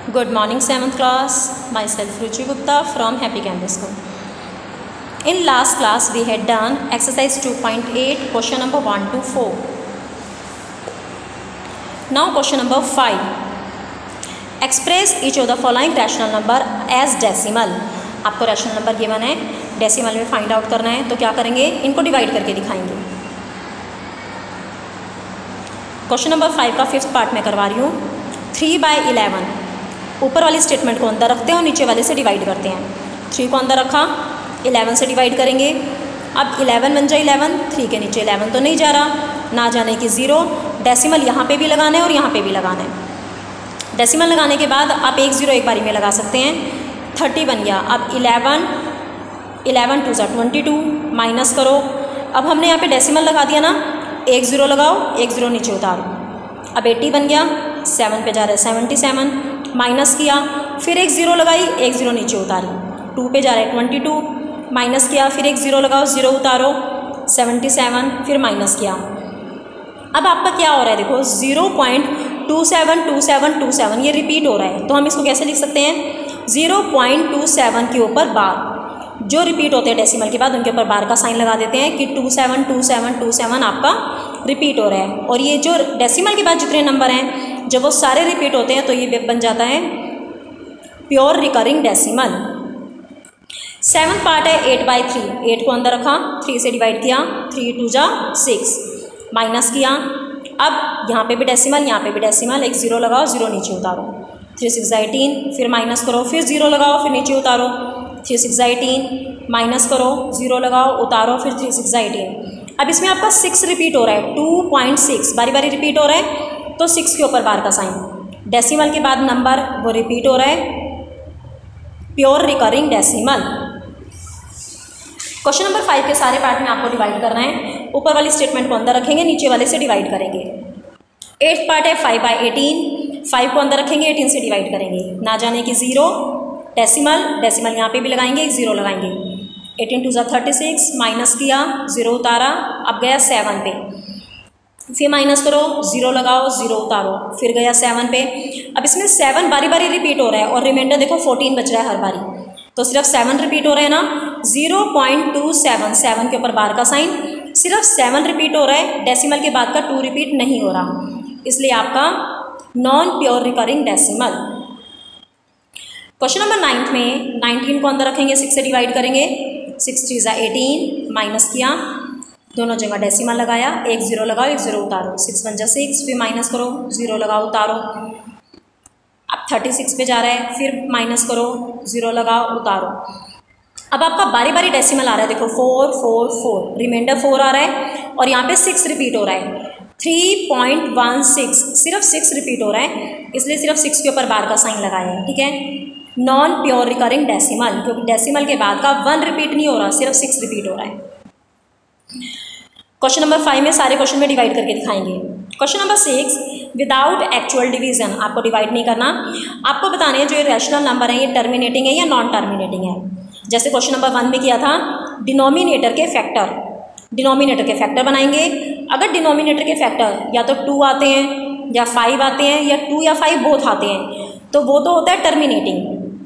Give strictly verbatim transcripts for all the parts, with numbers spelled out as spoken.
Good morning seventh class. Myself Ruchi Gupta from Happy Campus School. In last class we had done exercise two point eight question number one to four. Now question number five. Express each of the following rational number as decimal. आपको rational number given है, decimal में find out करना है, तो क्या करेंगे, इनको divide करके दिखाएंगे. क्वेश्चन नंबर फाइव का फिफ्थ पार्ट में करवा रही हूँ. थ्री बाई इलेवन ऊपर वाली स्टेटमेंट को अंदर रखते हैं और नीचे वाले से डिवाइड करते हैं. थ्री को अंदर रखा, इलेवन से डिवाइड करेंगे. अब इलेवन बन जाए इलेवन, थ्री के नीचे इलेवन तो नहीं जा रहा, ना जाने की ज़ीरो. डेसिमल यहाँ पे भी लगाना है और यहाँ पे भी लगाना है. डेसिमल लगाने के बाद आप एक ज़ीरो एक बारी में लगा सकते हैं. थर्टी बन गया. अब इलेवन इलेवन टू ज़ा ट्वेंटी टू, माइनस करो. अब हमने यहाँ पे डेसिमल लगा दिया ना, एक ज़ीरो लगाओ, एक ज़ीरो नीचे उतारो. अब एट्टी बन गया. सेवन पे जा रहा है सेवेंटी सेवन, माइनस किया, फिर एक ज़ीरो लगाई, एक ज़ीरो नीचे उतारी. टू पे जा रहा है ट्वेंटी टू, माइनस किया, फिर एक ज़ीरो लगाओ, ज़ीरो उतारो, सेवेंटी सेवन, फिर माइनस किया. अब आपका क्या हो रहा है, देखो zero point two seven two seven two seven ये रिपीट हो रहा है. तो हम इसको कैसे लिख सकते हैं, ज़ीरो पॉइंट टू सेवन के ऊपर बार, जो रिपीट होते हैं डेसिमल के बाद उनके ऊपर बार का साइन लगा देते हैं कि two seven two seven two seven आपका रिपीट हो रहा है. और ये जो डेसिमल के बाद जितने नंबर हैं जब वो सारे रिपीट होते हैं तो ये बन जाता है pure recurring decimal. Seventh part है एट बाई थ्री. एट को अंदर रखा, थ्री से डिवाइड किया, थ्री टू जा सिक्स, माइनस किया. अब यहाँ पे भी डेसिमल, यहाँ पे भी डेसिमल, एक ज़ीरो लगाओ, ज़ीरो नीचे उतारो. थ्री सिक्स एटीन, फिर माइनस करो, फिर ज़ीरो लगाओ, फिर नीचे उतारो. थ्री सिक्स एटीन, माइनस करो, ज़ीरो लगाओ, उतारो, फिर थ्री सिक्स एटीन. अब इसमें आपका सिक्स रिपीट हो रहा है, टू पॉइंट सिक्स बारी बारी रिपीट हो रहा है, तो सिक्स के ऊपर बार का साइन. डेसिमल के बाद नंबर वो रिपीट हो रहा है, pure recurring decimal. Question number five के सारे पार्ट में आपको डिवाइड करना है. ऊपर वाली स्टेटमेंट को अंदर रखेंगे, नीचे वाले से डिवाइड करेंगे. एट्थ पार्ट है फाइव बाई एटीन. फाइव को अंदर रखेंगे, एटीन से डिवाइड करेंगे, ना जाने की ज़ीरो, डेसिमल डेसिमल यहाँ पे भी लगाएंगे, एक ज़ीरो लगाएंगे. एटीन टू ज़ा थर्टी सिक्स, माइनस किया, ज़ीरो उतारा. अब गया सेवन पे, फिर माइनस करो, ज़ीरो लगाओ, ज़ीरो उतारो, फिर गया सेवन पे. अब इसमें सेवन बारी बारी रिपीट हो रहा है और रिमाइंडर देखो फोर्टीन बच रहा है हर बारी, तो सिर्फ सेवन रिपीट हो रहे हैं ना. Zero point two seven, seven के ऊपर बार का साइन, सिर्फ सेवन रिपीट हो रहा है, डेसिमल के बाद का टू रिपीट नहीं हो रहा, इसलिए आपका non pure recurring decimal. Question number ninth में नाइनटीन को अंदर रखेंगे, सिक्स से डिवाइड करेंगे. सिक्स थ्री ज़ा एटीन, माइनस किया, दोनों जगह डेसिमल लगाया, एक ज़ीरो लगाओ, एक ज़ीरो उतारो. सिक्स वन जा सिक्स, फिर माइनस करो, ज़ीरो लगाओ, उतारो. अब थर्टी सिक्स पे जा रहा है, फिर माइनस करो, ज़ीरो लगाओ, उतारो. अब आपका बारी बारी डेसिमल आ रहा है, देखो four four four, reminder four आ रहा है और यहाँ पे सिक्स रिपीट हो रहा है. थ्री पॉइंट वन सिक्स, सिर्फ सिक्स रिपीट हो रहा है, इसलिए सिर्फ सिक्स के ऊपर बार का साइन लगाया है. ठीक है, नॉन प्योर रिकरिंग डेसिमल, क्योंकि डेसिमल के बाद का वन रिपीट नहीं हो रहा, सिर्फ सिक्स रिपीट हो रहा है. क्वेश्चन नंबर फाइव में सारे क्वेश्चन में डिवाइड करके दिखाएंगे. Question number six, without actual division, आपको डिवाइड नहीं करना, आपको बताने हैं जो ये रैशनल नंबर है ये टर्मिनेटिंग है या नॉन टर्मिनेटिंग है. जैसे क्वेश्चन नंबर वन में किया था, डिनोमिनेटर के फैक्टर, डिनोमिनेटर के फैक्टर बनाएंगे. अगर डिनोमिनेटर के फैक्टर या तो टू आते हैं या फाइव आते हैं या टू या फाइव बोथ आते हैं, तो वो तो होता है टर्मिनेटिंग.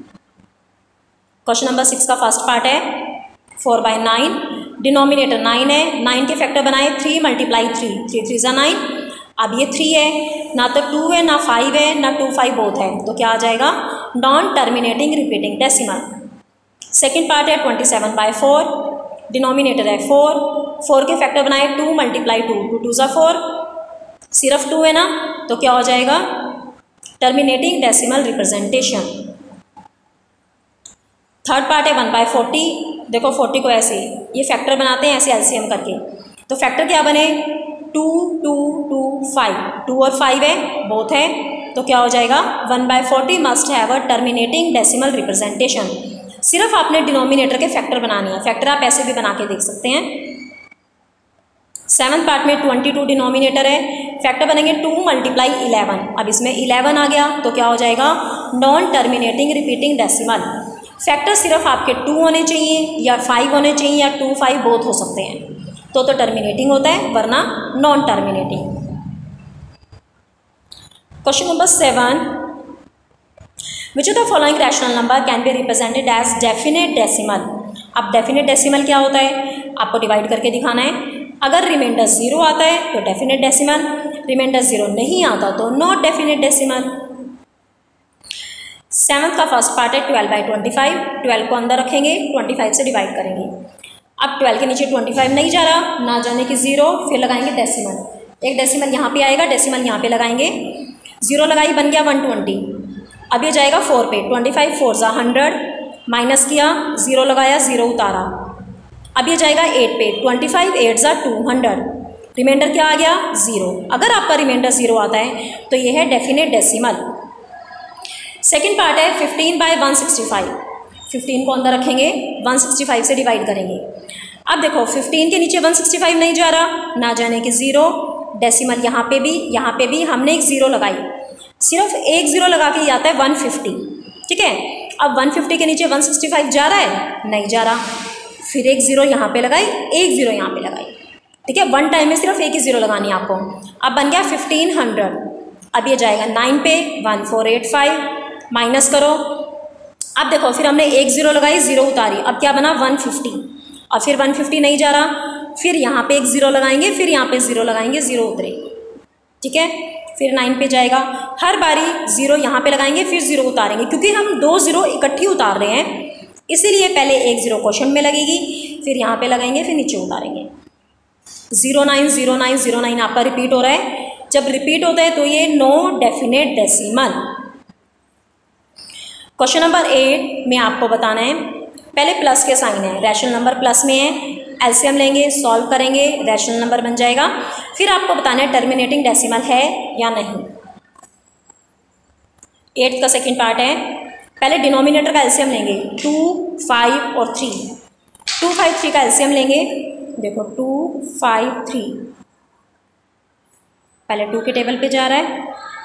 क्वेश्चन नंबर सिक्स का फर्स्ट पार्ट है four by nine. Denominator nine है, नाइन के फैक्टर बनाए, three multiply three, three three ज़ा नाइन. अब ये थ्री है, ना तो टू है, ना फाइव है, ना टू फाइव बोथ है, तो क्या आ जाएगा, non terminating repeating decimal. Second part है twenty seven by four. Denominator है फोर, फोर के फैक्टर बनाए, two multiply two, two two ज़ा फोर, सिर्फ टू है ना, तो क्या हो जाएगा, terminating decimal representation. Third part है वन बाई फोर्टी. देखो फोर्टी को ऐसे ये फैक्टर बनाते हैं ऐसे एलसीएम करके, तो फैक्टर क्या बने, two two two five, two और फाइव है बोथ है, तो क्या हो जाएगा, one by forty must have a terminating decimal representation. सिर्फ आपने डिनोमिनेटर के फैक्टर बनाने हैं, फैक्टर आप ऐसे भी बना के देख सकते हैं. सेवन्थ पार्ट में ट्वेंटी टू डिनोमिनेटर है, फैक्टर बनेंगे टू मल्टीप्लाई इलेवन. अब इसमें इलेवन आ गया, तो क्या हो जाएगा, non terminating repeating decimal. Factor सिर्फ आपके टू होने चाहिए या फाइव होने चाहिए या टू फाइव बोथ हो सकते हैं, तो तो टर्मिनेटिंग होता है, वरना non terminating. Question number seven, which of the following rational number can be represented as definite decimal. अब डेफिनेट डेसिमल क्या होता है, आपको डिवाइड करके दिखाना है। अगर रिमाइंडर ज़ीरो आता है तो डेफिनेट डेसिमल, रिमाइंडर ज़ीरो नहीं आता तो नॉट डेफिनेट डेसिमल। सेवन्थ का फर्स्ट पार्ट है twelve by twenty five. Twelve को अंदर रखेंगे, ट्वेंटी फाइव से डिवाइड करेंगे। अब ट्वेल्व के नीचे ट्वेंटी फाइव नहीं जा रहा, ना जाने की ज़ीरो, फिर लगाएंगे डेसिमल। एक डेसिमल यहाँ पे आएगा, डेसिमल यहाँ पे लगाएंगे, ज़ीरो लगाई बन गया वन ट्वेंटी। अब ये जाएगा फोर पे, ट्वेंटी फाइव फोर ज़ा हंड्रेड, माइनस किया, ज़ीरो लगाया, ज़ीरो उतारा। अब ये जाएगा एट पे, ट्वेंटी फाइव एट ज़ा टू हंड्रेड, रिमाइंडर क्या आ गया, ज़ीरो। अगर आपका रिमाइंडर ज़ीरो आता है तो ये है डेफिनेट डेसिमल। सेकेंड पार्ट है fifteen by one sixty five. Fifteen को अंदर रखेंगे, वन सिक्सटी फाइव से डिवाइड करेंगे। अब देखो फिफ्टीन के नीचे वन सिक्सटी फाइव नहीं जा रहा, ना जाने की ज़ीरो, डेसिमल यहाँ पे भी, यहाँ पे भी हमने एक ज़ीरो लगाई, सिर्फ एक ज़ीरो लगा के ही आता है वन फिफ्टी। ठीक है, अब वन फिफ्टी के नीचे वन सिक्सटी फाइव जा रहा है, नहीं जा रहा, फिर एक ज़ीरो यहाँ पे लगाई, एक ज़ीरो यहाँ पे लगाई। ठीक है, वन टाइम में सिर्फ एक ही ज़ीरो लगानी है आपको। अब बन गया फिफ्टीन हंड्रेड। अब ये जाएगा नाइन पे, one four eight five, minus करो। अब देखो फिर हमने एक ज़ीरो लगाई, ज़ीरो उतारी, अब क्या बना वन फिफ्टी। और फिर वन फिफ्टी नहीं जा रहा, फिर यहाँ पे एक ज़ीरो लगाएंगे, फिर यहाँ पे ज़ीरो लगाएंगे, ज़ीरो उतरेगी। ठीक है, फिर नाइन पे जाएगा, हर बारी ज़ीरो यहाँ पे लगाएंगे, फिर ज़ीरो उतारेंगे, क्योंकि हम दो ज़ीरो इकट्ठी उतार रहे हैं, इसीलिए पहले एक ज़ीरो क्वेश्चन में लगेगी, फिर यहाँ पे लगाएंगे, फिर नीचे उतारेंगे। Zero nine zero nine zero nine आपका रिपीट हो रहा है। जब रिपीट होता है तो ये no definite decimal. Question number eight में आपको बताना है, पहले प्लस के साइन है, रैशनल नंबर प्लस में है, एलसीएम लेंगे, सॉल्व करेंगे, रैशनल नंबर बन जाएगा। फिर आपको बताना है टर्मिनेटिंग डेसिमल है या नहीं। एट्थ का सेकंड पार्ट है, पहले डिनोमिनेटर का एलसीएम लेंगे, टू फाइव और थ्री। टू फाइव थ्री का एलसीएम लेंगे, देखो टू फाइव थ्री, पहले टू के टेबल पे जा रहा है,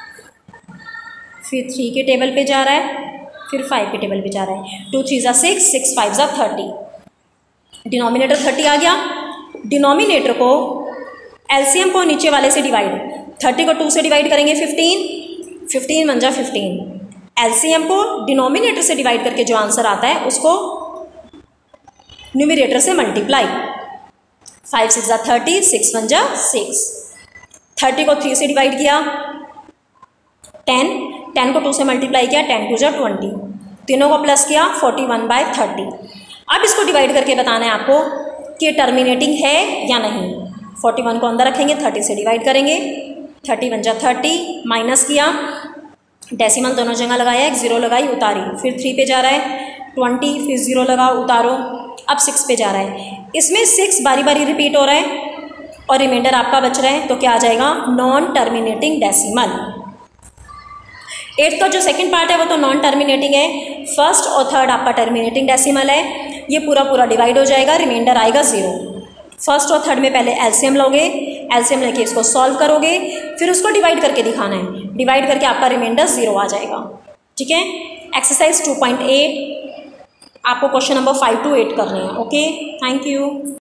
फिर थ्री के टेबल पे जा रहा है, फिर फाइव के टेबल पे जा रहा है। टू थ्री ज़ा सिक्स, सिक्स फाइव ज़ा थर्टी, डिनोमिनेटर थर्टी आ गया। डिनोमिनेटर को एलसीएम को नीचे वाले से डिवाइड, थर्टी को टू से डिवाइड करेंगे फिफ्टीन, फिफ्टीन वन जा फिफ्टीन। एलसीएम को डिनोमिनेटर से डिवाइड करके जो आंसर आता है उसको न्यूमरेटर से मल्टीप्लाई, फाइव सिक्स ज़ा थर्टी, सिक्स वन जा सिक्स। थर्टी को थ्री से डिवाइड किया, टेन, टेन को टू से मल्टीप्लाई किया, टेन टू जा ट्वेंटी, तीनों को प्लस किया, फोर्टी वन बाई थर्टी। अब इसको डिवाइड करके बताना है आपको कि टर्मिनेटिंग है या नहीं। फोर्टी वन को अंदर रखेंगे, थर्टी से डिवाइड करेंगे, थर्टी वन जा थर्टी, माइनस किया, डेसिमल दोनों जगह लगाया, एक ज़ीरो लगाई, उतारी, फिर थ्री पे जा रहा है, ट्वेंटी, फिर ज़ीरो लगा, उतारो, अब सिक्स पे जा रहा है। इसमें सिक्स बारी बारी रिपीट हो रहा है और रिमाइंडर आपका बच रहा है, तो क्या आ जाएगा, नॉन टर्मिनेटिंग डेसिमल। एट्थ का जो सेकंड पार्ट है वो तो नॉन टर्मिनेटिंग है, फर्स्ट और थर्ड आपका टर्मिनेटिंग डेसिमल है। ये पूरा पूरा डिवाइड हो जाएगा, रिमाइंडर आएगा ज़ीरो। फर्स्ट और थर्ड में पहले एलसीएम लोगे, एलसीएम लेके इसको सॉल्व करोगे, फिर उसको डिवाइड करके दिखाना है, डिवाइड करके आपका रिमाइंडर ज़ीरो आ जाएगा। ठीक है, एक्सरसाइज टू पॉइंट एट आपको question number five two eight करने हैं। Okay, thank you.